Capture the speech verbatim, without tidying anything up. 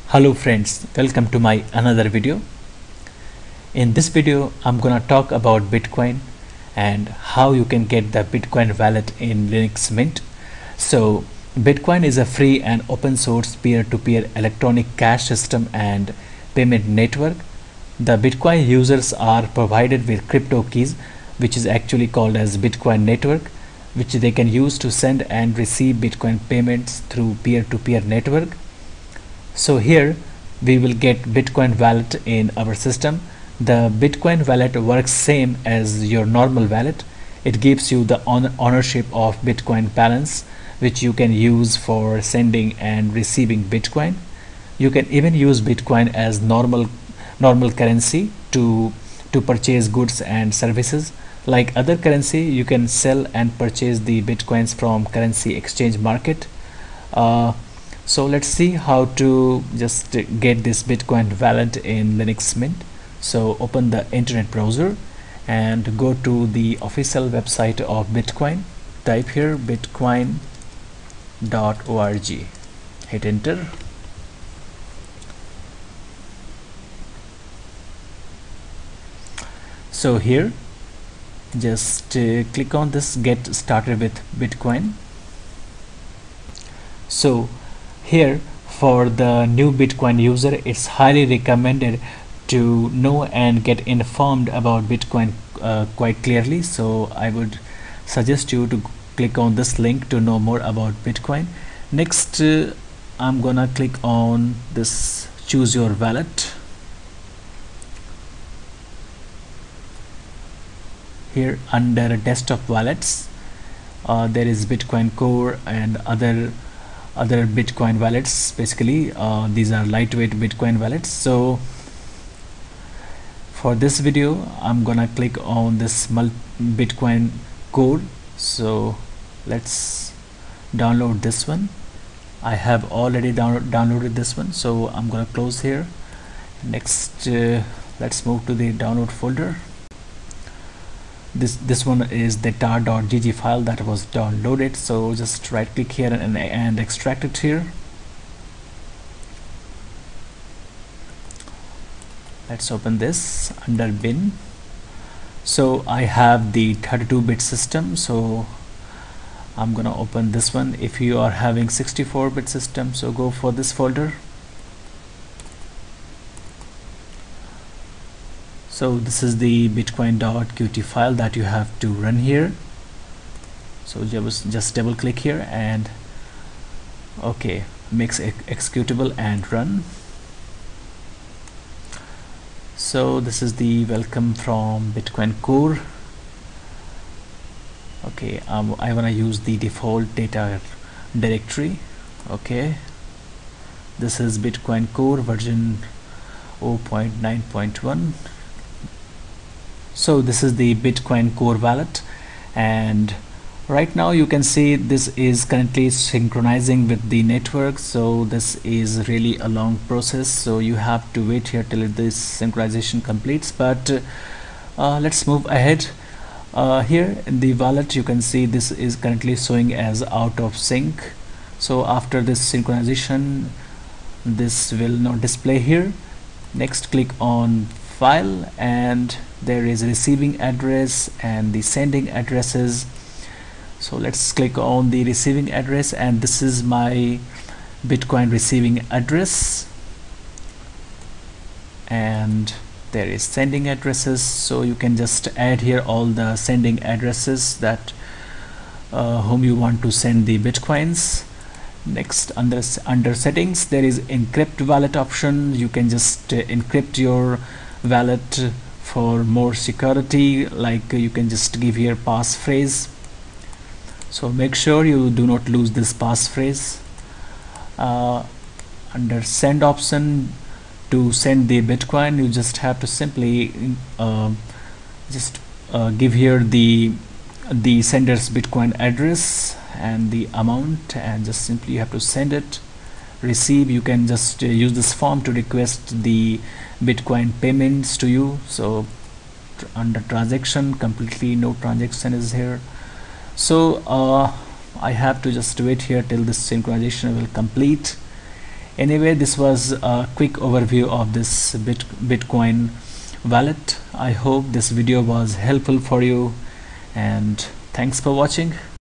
Hello friends, welcome to my another video. In this video I'm gonna talk about Bitcoin and how you can get the Bitcoin wallet in Linux Mint. So Bitcoin is a free and open source peer-to-peer electronic cash system and payment network. The Bitcoin users are provided with crypto keys, which is actually called as Bitcoin network, which they can use to send and receive Bitcoin payments through peer-to-peer network. So here we will get Bitcoin wallet in our system. The Bitcoin wallet works same as your normal wallet. It gives you the ownership of Bitcoin balance, which you can use for sending and receiving Bitcoin. You can even use Bitcoin as normal normal currency to to purchase goods and services. Like other currency, you can sell and purchase the Bitcoins from currency exchange market. Uh, So let's see how to just get this Bitcoin wallet in Linux Mint. So open the internet browser and go to the official website of Bitcoin. Type here bitcoin dot org. Hit enter. So here just uh, click on this get started with Bitcoin. So here, for the new Bitcoin user, it's highly recommended to know and get informed about Bitcoin uh, quite clearly. So I would suggest you to click on this link to know more about Bitcoin. Next, uh, I'm gonna click on this choose your wallet. Here under desktop wallets, uh, there is Bitcoin Core and other other Bitcoin wallets. Basically uh, these are lightweight Bitcoin wallets. So for this video I'm gonna click on this Bitcoin Core. So let's download this one. I have already download downloaded this one, so I'm gonna close here. Next uh, let's move to the download folder. This this one is the tar dot g g file that was downloaded. So just right click here and, and extract it here. Let's open this under bin. So I have the thirty-two bit system, so I'm gonna open this one. If you are having sixty-four bit system, so go for this folder. So this is the bitcoin dot qt file that you have to run here. So just, just double click here and okay, makes it executable and run. So this is the welcome from Bitcoin Core. Okay, um, I want to use the default data directory. Okay, this is Bitcoin Core version zero point nine point one. So this is the Bitcoin Core wallet, and right now you can see this is currently synchronizing with the network. So this is really a long process, so you have to wait here till this synchronization completes. But uh, let's move ahead. Uh, here in the wallet you can see this is currently showing as out of sync. So after this synchronization, this will not display here. Next, click on file and there is receiving address and the sending addresses. So let's click on the receiving address, and this is my Bitcoin receiving address, and there is sending addresses. So you can just add here all the sending addresses that uh, whom you want to send the Bitcoins. Next, under under settings there is encrypt wallet option. You can just uh, encrypt your wallet for more security, like uh, you can just give here passphrase. So make sure you do not lose this passphrase. Uh, under send option, to send the Bitcoin you just have to simply uh, just uh, give here the the sender's Bitcoin address and the amount, and just simply you have to send it. Receive, you can just uh, use this form to request the Bitcoin payments to you. So tr under transaction, completely no transaction is here. So uh, I have to just wait here till this synchronization will complete. Anyway, this was a quick overview of this Bit Bitcoin wallet. I hope this video was helpful for you, and thanks for watching.